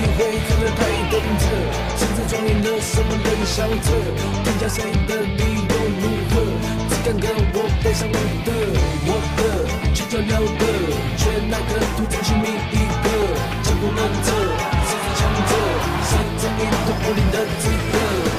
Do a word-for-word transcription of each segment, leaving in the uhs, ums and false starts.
会可能太懂得，甚至装赢了什么人晓得，评价谁的理由如何？只敢跟我背上我的，我的去掉了的，却那个独自去觅一个江湖忍者，谁是强者？谁证明都不领的资格？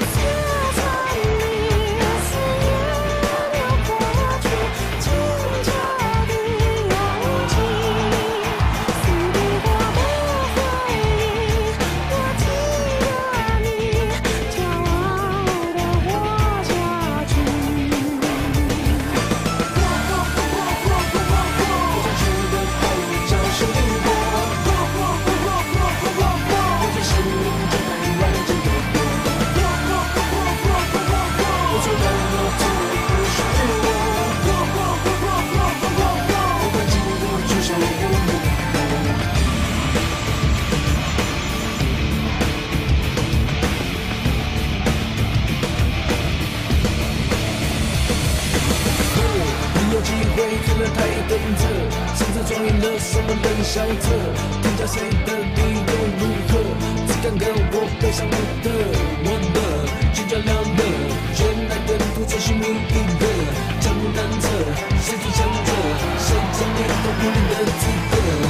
可能太懂得，甚至装赢了什么人晓得，评价谁的理由如何？只敢跟我背上我的，我的去掉了的，原来跟独自寻觅一个江湖忍者，谁最强者？谁证明都不领的资格？